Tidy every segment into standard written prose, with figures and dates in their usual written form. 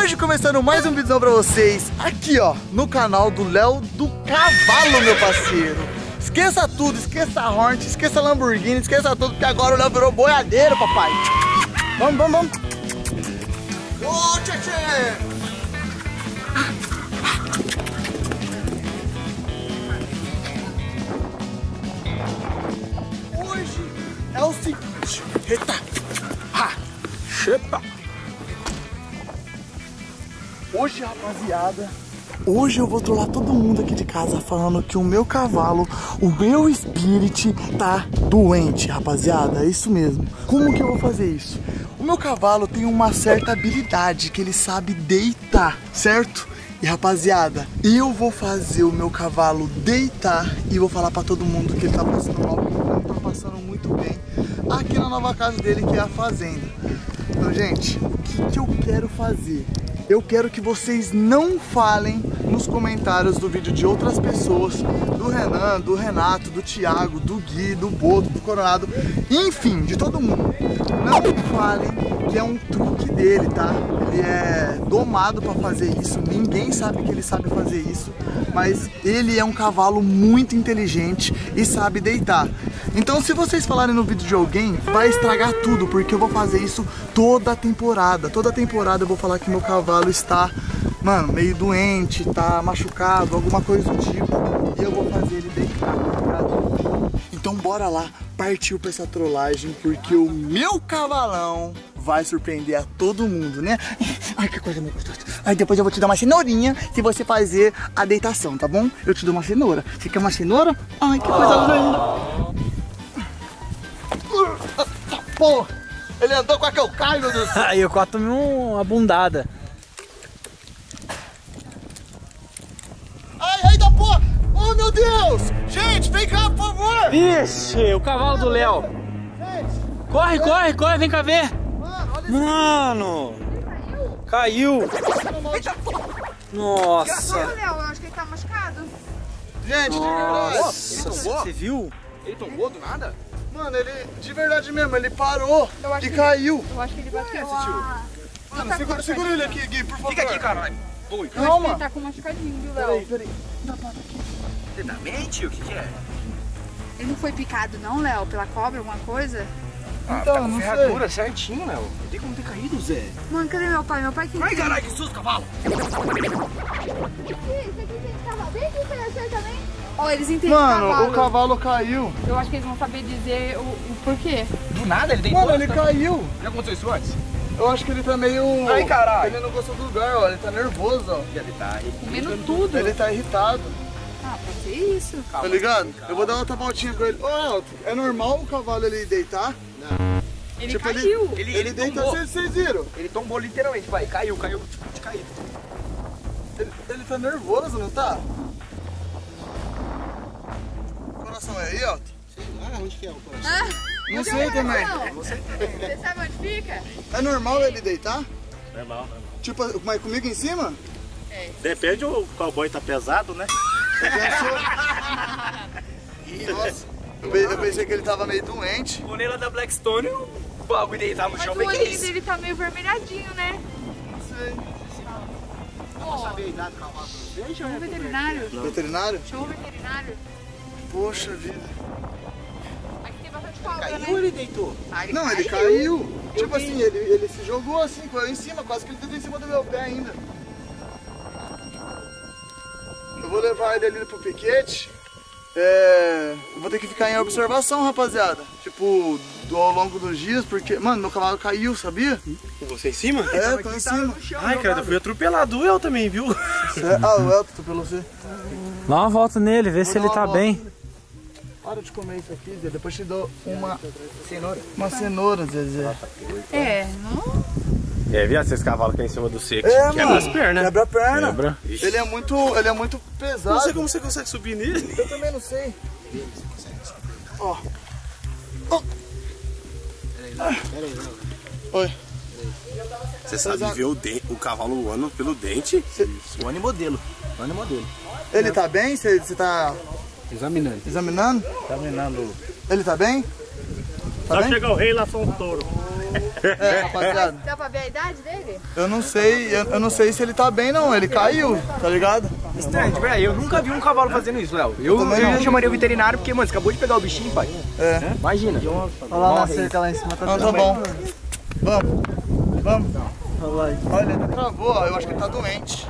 Hoje começando mais um vídeo pra vocês, aqui ó, no canal do Léo do Cavalo, meu parceiro. Esqueça tudo, esqueça a Hornet, esqueça a Lamborghini, esqueça tudo, porque agora o Léo virou boiadeiro, papai. Vamos. Ô, tchê! Hoje é o seguinte, eita, chepa. Hoje, rapaziada, hoje eu vou trollar todo mundo aqui de casa falando que o meu cavalo, o meu Spirit, tá doente, rapaziada. É isso mesmo. Como que eu vou fazer isso? O meu cavalo tem uma certa habilidade que ele sabe deitar, certo? E rapaziada, eu vou fazer o meu cavalo deitar e vou falar pra todo mundo que ele tá passando mal, porque ele não tá passando muito bem aqui na nova casa dele, que é a fazenda. Então, gente, o que eu quero fazer? Eu quero que vocês não falem nos comentários do vídeo de outras pessoas, do Renan, do Renato, do Thiago, do Gui, do Boto, do Coronado, enfim, de todo mundo. Não falem que é um truque dele, tá? Ele é domado pra fazer isso, ninguém sabe que ele sabe fazer isso, mas ele é um cavalo muito inteligente e sabe deitar. Então, se vocês falarem no vídeo de alguém, vai estragar tudo, porque eu vou fazer isso toda a temporada. Toda a temporada eu vou falar que meu cavalo está, mano, meio doente, tá machucado, alguma coisa do tipo. E eu vou fazer ele deitar, tá ligado? Então bora lá, partiu pra essa trollagem, porque o meu cavalão vai surpreender a todo mundo, né? Ai, que coisa mais gostosa. Aí depois eu vou te dar uma cenourinha se você fazer a deitação, tá bom? Eu te dou uma cenoura. Você quer uma cenoura? Ai, que coisa linda. Pô, ele andou com a que eu caio, meu Deus. Aí eu quase tomei uma bundada. Ai, da porra! Oh, meu Deus! Gente, vem cá, por favor! Vixe, o cavalo do Léo. Gente! Corre, vem cá ver. Mano, olha isso. Mano! Caiu! Nossa! Léo, eu acho que ele tá machucado. Gente, de verdade. Nossa, você viu? Ele tombou do nada? Mano, ele, de verdade mesmo, ele parou e caiu. Eu acho que ele bateu Mano, segura ele aqui, Gui, por favor. Fica aqui, caralho. Oi. Eu acho que ele tá com machucadinho, viu, Léo? Peraí. Você tá mente? O que é? Ele não foi picado não, Léo, pela cobra, alguma coisa? Ah, Então, tá com não ferradura certinho, Léo. Não tem como ter caído, Zé. Mano, cadê meu pai? Meu pai que... Ai, caralho, que susto, cavalo. Isso aqui tem cavalo. Vem aqui, você também. Ó, eles entendem Mano, cavalo. o cavalo caiu. Eu acho que eles vão saber dizer o porquê. Do nada ele deitou? Mano, ele caiu. Já aconteceu isso antes? Eu acho que ele tá meio... Ai, caralho. Ele não gostou do lugar, ó. Ele tá nervoso, ó. Ele tá Comendo tudo. Ele tá irritado. Ah, pode ser isso. Tá ligado? Eu vou dar outra voltinha com ele. Ô, Alto, é normal o cavalo ele deitar? Ele Tipo, caiu. Ele deita, tombou. vocês viram? Ele tombou literalmente, vai. Caiu, tipo de caído. Ele tá nervoso, não tá? O coração é aí, Alto? Sei lá onde que é o coração. Ah, Não cadê sei o também. coração? Você sabe onde fica? É normal ele deitar? Normal. Tipo, mas comigo em cima? Depende, o cowboy tá pesado, né? Nossa, eu pensei que ele tava meio doente. O Neila da Blackstone, o bagulho deitar no Mas chão, o bem que é olhinho isso. dele tá meio vermelhadinho, né? Não sei. Chama o veterinário. Veterinário? Chama o veterinário. Poxa vida. Aqui tem bastante cobra, Caiu né? ou ele deitou? Ah, Não, ele caiu. Tipo assim, ele se jogou assim, caiu em cima, quase que ele deitou em cima do meu pé ainda. Eu vou levar ele ali pro piquete. Eu vou ter que ficar em observação, rapaziada. Tipo, ao longo dos dias, porque, mano, meu cavalo caiu, sabia? Com você em cima? É, tô em cima. Ai, cara, eu fui atropelado, eu também, viu? O Elton, tô pelo você. Dá uma volta nele, vê se ele tá bem. Para de comer isso aqui, Zé. Depois te dou uma cenoura. Uma cenoura, Zezé. Não? É, viu? Esses cavalos que é em cima do seco. É, Quebra mano. as pernas. Quebra a perna. Quebra. Ele é muito pesado. Não sei como você consegue subir nele. Eu também não sei. Ó. Oi. Você sabe ver o cavalo voando pelo dente? O ano e modelo. Ele tá bem? Você tá Examinando. examinando? Examinando. Ele tá bem? Tá Só bem? chegar o rei lá, só um touro. É, rapaziada. Dá pra ver a idade dele? Eu não sei se ele tá bem não, ele caiu, tá ligado? Estranho, de verdade, eu nunca vi um cavalo fazendo isso, Léo. Eu já chamaria o veterinário porque, mano, você acabou de pegar o bichinho, pai. É. Imagina. Olha lá na cerca lá em cima, tá bom. Vamos. Olha, ele travou, ó, eu acho que ele tá doente.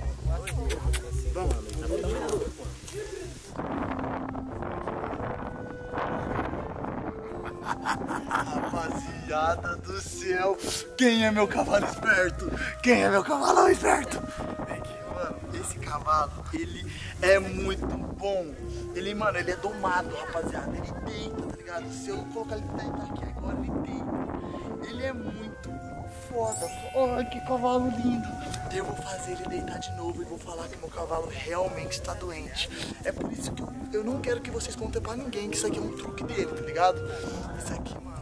Rapaziada do céu, quem é meu cavalo esperto? Quem é meu cavalo esperto? Vem aqui, mano, esse cavalo, ele é muito bom. Ele, mano, ele é domado, rapaziada. Ele deita, tá ligado? Se eu colocar ele deitar aqui agora, ele deita. Ele é muito foda. Olha que cavalo lindo. Eu vou fazer ele deitar de novo e vou falar que meu cavalo realmente está doente. É por isso que eu não quero que vocês contem pra ninguém que isso aqui é um truque dele, tá ligado? Isso aqui, mano,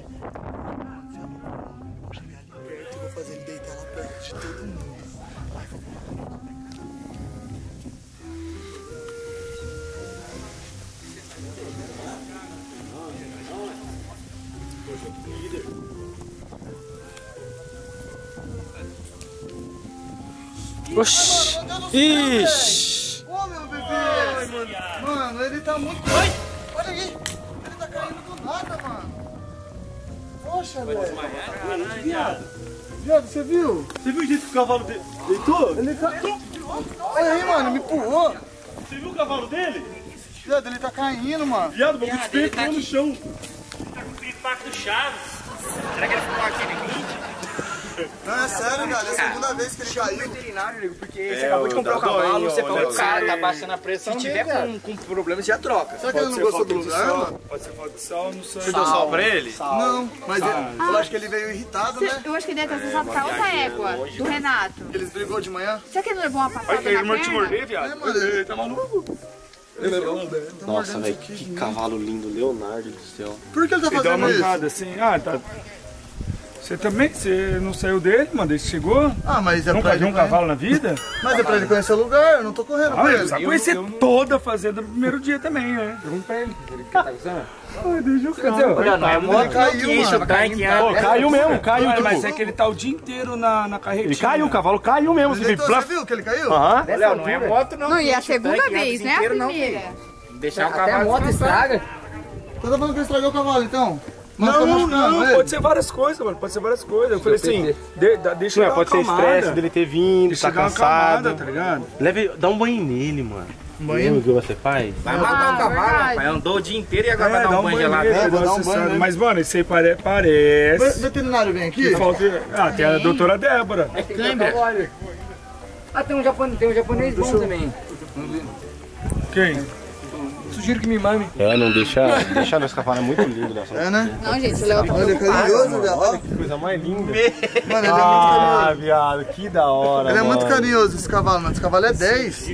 vou chegar ali perto e vou fazer ele deitar lá perto de todo mundo. Oxi! Ixi! Ô, meu bebê! Mano, ele tá muito... Olha aí! Ele tá caindo do nada, mano! Poxa, velho! Viado, você viu? Você viu o jeito que o cavalo deitou? Ele tá... Olha aí, mano, me empurrou! Você viu o cavalo dele? Viado, ele tá caindo, mano! Viado, o bagulho despencou no chão. Tá com o impacto do Chaves. Será que ele ficou aqui no 20? Não, é sério, velho, é a segunda vez que ele caiu. Veterinário, nego, porque você acabou de comprar o cavalo, você falou que o cara tá baixando a pressão. Se tiver com problemas, já troca. Será que ele não gostou do lugar, mano? Pode ser falta de sal, não sei. Você deu sal pra ele? Não, mas eu acho que ele veio irritado, né? Eu acho que ele deve ter usado pra outra égua, do Renato. Eles brigou de manhã. Será que ele não levou uma passada Vai na te perna? morder, viado? É, mano, ele Tá maluco? Nossa, velho, que cavalo lindo, Leonardo do céu. Por que ele tá Ele deu uma fazendo isso? mancada assim, tá. Você também? Você não saiu dele, mano? Desde que chegou? Ah, mas é Nunca pra viu ele um conhecer. cavalo na vida? Mas é pra ele conhecer o lugar, eu não tô correndo com Ah, ele ele. precisa conhecer toda a fazenda no primeiro dia também, né? Pergunta pra ele. Ele tá gostando? Ai, deixa o cara. Olha, não é moto, caiu, isso, mano. tá tanque. Pô, caiu mesmo, caiu. Mas Tipo, é que ele tá o dia inteiro na carretinha. ele caiu, o cavalo caiu mesmo. Ele deitou, você viu que ele caiu? Aham. Léo, não é moto, não. Não, e a segunda vez, né? A primeira. Deixar o cavalo. Até a moto estraga. Você tá falando que ele estragou o cavalo, então? Mas tá machucando Não, ele? pode ser várias coisas, mano. Pode ser várias coisas. Eu falei assim, deixa eu Ué, dar uma pode ser acalmada. estresse dele ter vindo, Deixa tá eu dar uma cansado. acalmada, tá ligado? Leve, dá um banho nele, mano. Banho? Lembra o que você faz? Vai matar o cavalo, verdade. rapaz. Andou o dia inteiro e agora vai dar um banho gelado. nele, É, vou dar um você banho sabe. nele. Mas, mano, isso aí parece... Veterinário vem aqui? Falta... Ah, tem a doutora Débora. Câimbra. Ah, tem um japonês bom também. Quem? Sugiro que me mame. É, não deixa nosso cavalo, é muito lindo, né? É, né? Não, gente, o Léo tá Olha, carinhoso, viado. Ó. Que coisa mais linda. Mano, ele é muito carinhoso. Ah, viado, que da hora, Ele é muito mano. carinhoso, esse cavalo, mano. Esse cavalo é 10.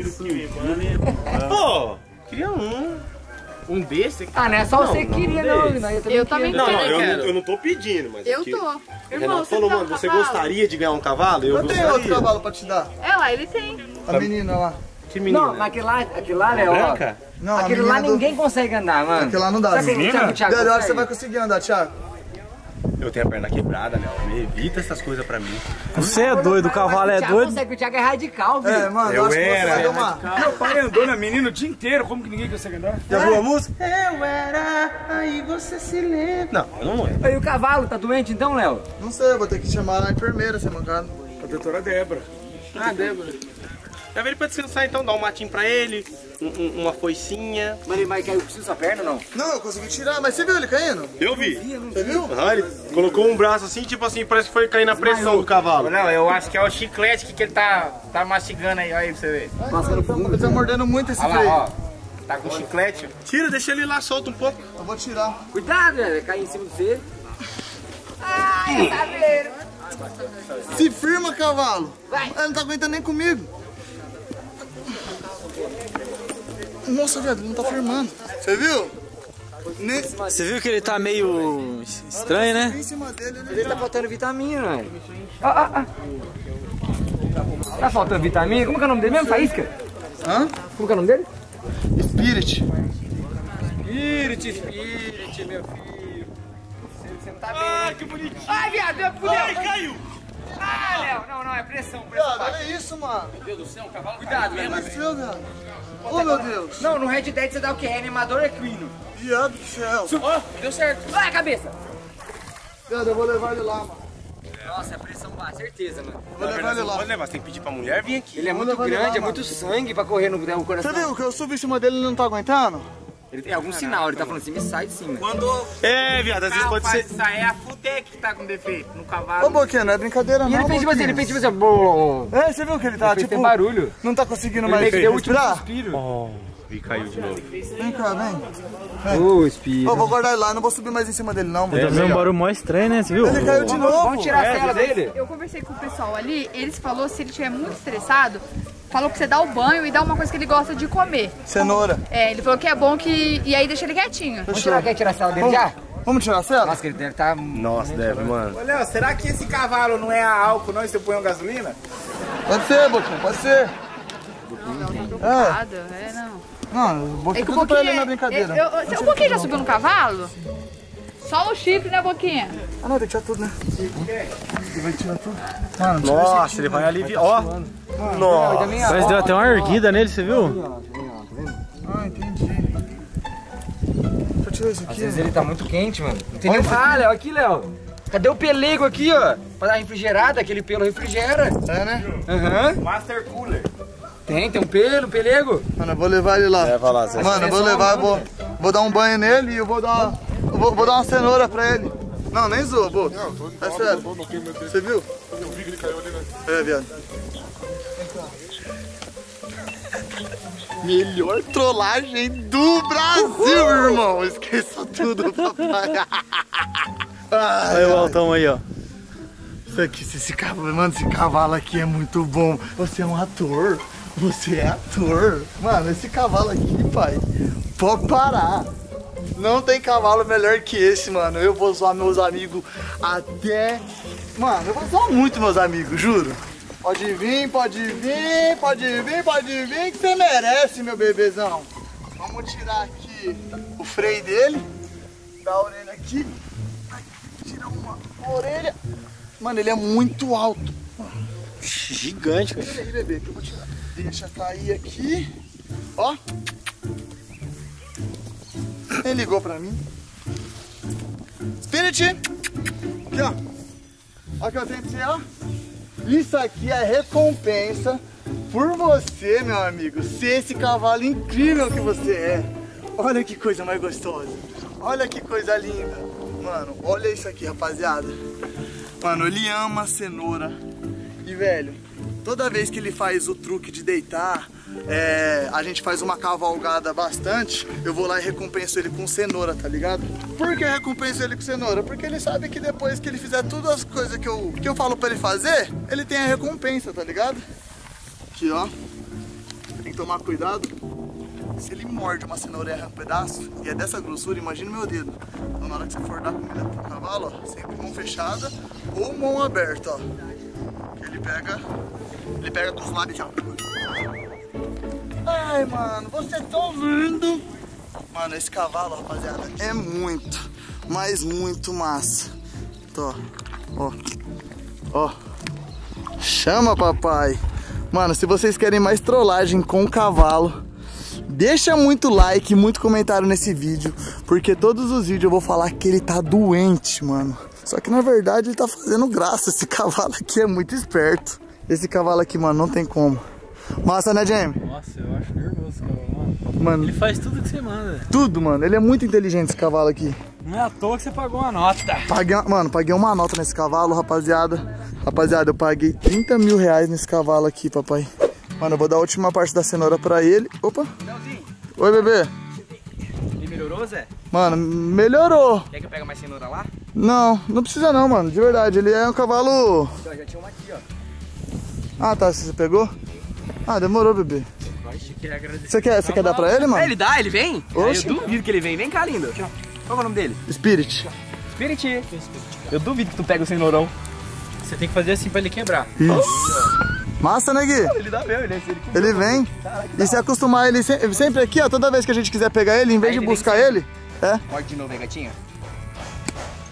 Pô, queria um desse aqui. Ah, não é só você que queria, não. Eu também Não, quero. eu não tô pedindo, mas Eu aqui, tô. O Irmão, Renato falou, quer um mano, você cavalo? gostaria de ganhar um cavalo? Eu Eu tenho outro gostaria. cavalo pra te dar. É lá, ele tem. A menina lá. Que menina? Não, mas aquele lá, né, ó. Branca? Não, a Aquele lá menina do... ninguém consegue andar, mano. Aquele lá não dá. Sabe que Menina? o Thiago Velho, eu acho que você consegue? vai conseguir andar, Thiago. Eu tenho a perna quebrada, né? Evita essas coisas pra mim. Você é doido, o cavalo é Thiago doido. consegue, o Thiago é radical, filho. É, mano, eu acho que você vai tomar. Meu pai andou na menina o dia inteiro. Como que ninguém consegue andar? Já viu a música? Eu era, aí você se lembra. Não, eu não é. E o cavalo, tá doente então, Léo? Não sei, eu vou ter que chamar a enfermeira, você mancado. A doutora Débora. Ah, Débora. Já veio pra descansar então, dá um matinho pra ele, uma foicinha. Mas ele vai cair com sua perna ou não? Não, eu consegui tirar, mas você viu ele caindo? Eu vi. Você viu? Aham, ele colocou um braço assim, tipo assim, parece que foi cair na pressão do cavalo. Não, eu acho que é o chiclete que ele tá mastigando aí, olha aí pra você ver. Ele tá mordendo muito esse Olha freio. lá, ó. Tá com chiclete. Tira, deixa ele lá solto um pouco. Eu vou tirar. Cuidado, velho, vai cair em cima de você. Ai, sabeiro. Se firma, cavalo. Ele não tá aguentando nem comigo. Nossa, viado, ele não tá firmando. Você viu? Você viu que ele tá meio estranho, né? Em cima dele, Ele tá faltando vitamina, velho. Tá faltando vitamina? Como que é o nome dele mesmo, Faísca? Hã? Como que é o nome dele? Spirit. Spirit, meu filho. tá bem. Ah, que bonitinho. Ai, viado, fudeu. Ai, caiu. Ah, Léo, não, é pressão. Viado, olha isso, mano. Meu Deus do céu, o cavalo. Cuidado, Meu Deus do céu, viado. Oh, meu Deus. Não, no Red Dead você dá o quê? Reanimador equino. Viado do céu. Ó, deu certo. Vai, a cabeça. Viado, eu vou levar ele lá, mano. Nossa, é pressão baixa, certeza, mano. Vou levar ele lá. Pode levar, você tem que pedir pra mulher vir aqui. Ele é muito grande, é muito sangue pra correr no coração. Você viu que eu subi em cima dele e ele não tá aguentando? Ele tem algum sinal, ele tá falando assim, me sai de cima. Quando... É, viado, às vezes pode ser... Isso aí é a Futec que tá com defeito no cavalo. Ô, Boquinha, não é brincadeira E não, ele fez tipo assim, Boquinha. É, você viu que ele tá, ele tipo... tem barulho. Não tá conseguindo Ele mais meio que deu o último respirar? suspiro. E caiu de novo. Vem cá, vem. Ô, espírito. Ô, vou guardar ele lá, não vou subir mais em cima dele não, mano. Ele fez um barulho mó estranho, né? Você viu? Ele caiu de novo. Vamos tirar a cela dele. Eu conversei com o pessoal ali, eles falaram se ele estiver muito estressado, falou que você dá o banho e dá uma coisa que ele gosta de comer. Cenoura. É, ele falou que é bom que... E aí deixa ele quietinho. Quer tirar a cela dele já? Vamos tirar a cela? Nossa, que ele deve estar... Nossa, deve, mano. Ô, Léo, será que esse cavalo não é a álcool, não? E você põe uma gasolina? Pode ser, Boquinha, pode ser. Não, tá preocupado. Não. Não, eu vou É que tudo pra ele na brincadeira. O Boquinha já subiu no cavalo? Só no chifre, né, Boquinha? Ah, não, tem que tirar tudo, né? Ele vai tirar tudo. Mano, Nossa, ele vai aliviar. Ó. Nossa. Mas deu até uma erguida nele, você viu? Ah, entendi. Deixa eu tirar isso Às aqui. vezes ele tá muito quente, mano. Não tem nem... Ah, Léo, aqui, Léo. Cadê o pelego aqui, ó? Pra dar refrigerada, aquele pelo refrigera. É, né? Aham. Master Cooler. Tem um pelego. Mano, eu vou levar ele lá. Leva lá, Zé. Mano, eu vou levar, vou dar um banho nele e eu vou dar uma cenoura pra ele. Não, nem zoa, Boto. É sério. Você viu? Eu vi que ele caiu ali, né? É, viado. Melhor trollagem do Brasil, irmão. Esqueça tudo, papai. Olha o altão aí, ó. Isso aqui, esse cavalo aqui é muito bom. Você é um ator. Você é ator. Mano, esse cavalo aqui, pai, pode parar. Não tem cavalo melhor que esse, mano. Eu vou zoar meus amigos até... Mano, eu vou zoar muito meus amigos, juro. Pode vir, pode vir, pode vir, pode vir, que você merece, meu bebezão. Vamos tirar aqui o freio dele. Da orelha aqui. Tira uma orelha. Mano, ele é muito alto. Gigante, cara. Peraí, bebê, que eu vou tirar. Deixa cair aqui. Ó. Ele ligou pra mim. Spirit! Aqui, ó. Olha o que eu tenho pra você, ó. Isso aqui é recompensa por você, meu amigo. Ser esse cavalo incrível que você é. Olha que coisa mais gostosa. Olha que coisa linda. Mano, olha isso aqui, rapaziada. Mano, ele ama cenoura. E, velho, toda vez que ele faz o truque de deitar, a gente faz uma cavalgada bastante, eu vou lá e recompenso ele com cenoura, tá ligado? Por que eu recompenso ele com cenoura? Porque ele sabe que depois que ele fizer todas as coisas que eu falo pra ele fazer, ele tem a recompensa, tá ligado? Aqui, ó. Tem que tomar cuidado. Se ele morde uma cenoura e erra um pedaço, e é dessa grossura, imagina o meu dedo. Então na hora que você for dar comida pro cavalo, ó, sempre mão fechada ou mão aberta, ó. Ele pega com os lábios, ó. Ai, mano, você é tão lindo. Mano, esse cavalo, rapaziada, é muito, mas muito massa. Tô, ó, ó. Chama, papai. Mano, se vocês querem mais trollagem com o cavalo, deixa muito like, muito comentário nesse vídeo, porque todos os vídeos eu vou falar que ele tá doente, mano. Só que na verdade ele tá fazendo graça. Esse cavalo aqui é muito esperto. Esse cavalo aqui, mano, não tem como. Massa, né, Jamie? Nossa, eu acho nervoso esse cavalo, mano. Mano, Ele faz tudo que você manda. tudo, mano. Ele é muito inteligente, esse cavalo aqui. Não é à toa que você pagou uma nota. Paguei uma nota nesse cavalo, rapaziada. Rapaziada, eu paguei 30 mil reais nesse cavalo aqui, papai. Mano, eu vou dar a última parte da cenoura pra ele. Opa. Leozinho, Oi, bebê. ele melhorou, Zé? Mano, melhorou. Quer que eu pegue mais cenoura lá? Não, não precisa não, mano. De verdade, ele é um cavalo... Então, já tinha uma aqui, ó. Ah, tá. Você pegou? Ah, demorou, bebê. Você quer dar pra ele, mano? Ele dá? Ele vem? Oxe. Eu duvido que ele vem. Vem cá, lindo. Qual é o nome dele? Spirit. Spirit. Eu duvido que tu pega o cenourão. Você tem que fazer assim pra ele quebrar. Isso. Massa, né, Gui? Ele dá mesmo, Ele vem. E se acostumar ele sempre aqui, ó. Toda vez que a gente quiser pegar ele, em vez de buscar ele... É. Morde de novo, hein, gatinha?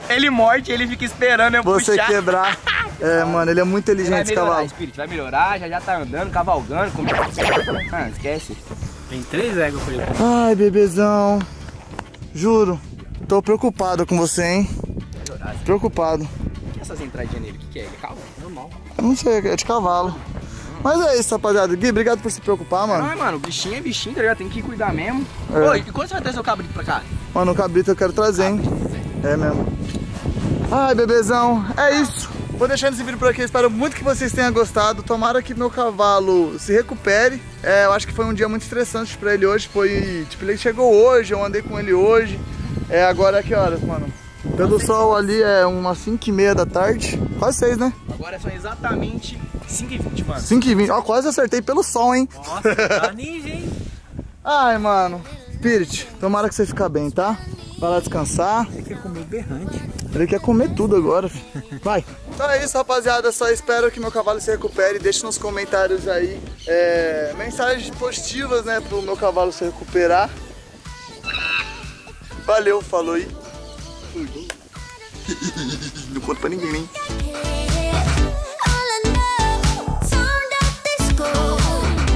Ele morde, ele fica esperando eu você puxar. quebrar. É, mano, ele é muito inteligente esse cavalo. Spirit, vai melhorar, já tá andando, cavalgando. Ah, esquece. Tem 3 éguas pra ele. Ai, bebezão. Juro, tô preocupado com você, hein? Preocupado. O que é essas entradinhas nele? O que é? Ele é calmo? Normal. Não sei, é de cavalo. Mas é isso, rapaziada. Gui, obrigado por se preocupar, mano. Não, mano, bichinho é bichinho, tá ligado? Tem que cuidar mesmo. É. Ô, e quando você vai trazer o cabrito pra cá? Mano, o cabrito eu quero trazer, hein? É mesmo. Ai, bebezão, é isso. Vou deixando esse vídeo por aqui, espero muito que vocês tenham gostado. Tomara que meu cavalo se recupere. Eu acho que foi um dia muito estressante pra ele hoje. Foi, tipo, ele chegou hoje, eu andei com ele hoje. Agora que horas, mano? Pelo sol ali é umas 5h30 da tarde. Quase 6, né? Agora são exatamente 5h20, mano. 5h20. Ó, quase acertei pelo sol, hein? Nossa, tá ninja, hein? Ai, mano. Spirit, tomara que você fique bem, tá? Vai lá descansar. Ele quer comer berrante. Ele quer comer tudo agora, filho. Vai. Então é isso, rapaziada. Só espero que meu cavalo se recupere. Deixe nos comentários aí mensagens positivas, né? Pro meu cavalo se recuperar. Valeu, falou aí. Não conta pra ninguém, hein?